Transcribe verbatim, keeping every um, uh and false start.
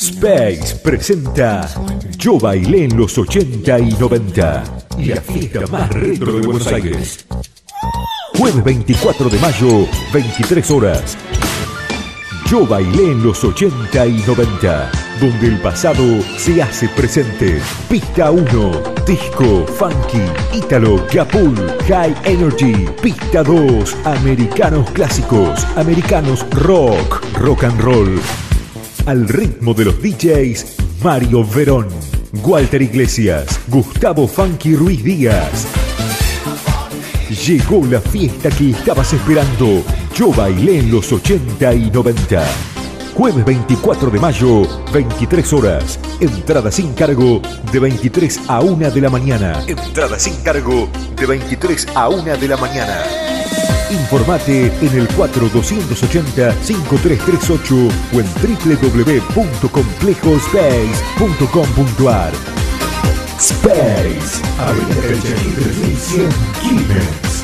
Space presenta Yo bailé en los ochenta y noventa, la fiesta más retro de Buenos Aires. Jueves veinticuatro de mayo, veintitrés horas. Yo bailé en los ochenta y noventa, donde el pasado se hace presente. Pista uno, disco, funky, ítalo, capul, high energy. Pista dos, americanos clásicos, americanos rock, rock and roll. Al ritmo de los D Js Mario Verón, Walter Iglesias, Gustavo Funky Ruiz Díaz. Llegó la fiesta que estabas esperando. Yo bailé en los ochenta y noventa. Jueves veinticuatro de mayo, veintitrés horas. Entrada sin cargo de veintitrés a una de la mañana. Entrada sin cargo de veintitrés a una de la mañana. Informate en el cuatro dos ocho cero, cinco tres tres ocho o en w w w punto complejo space punto com punto a r. Space, Avenida Calchaquí tres mil cien, Quilmes.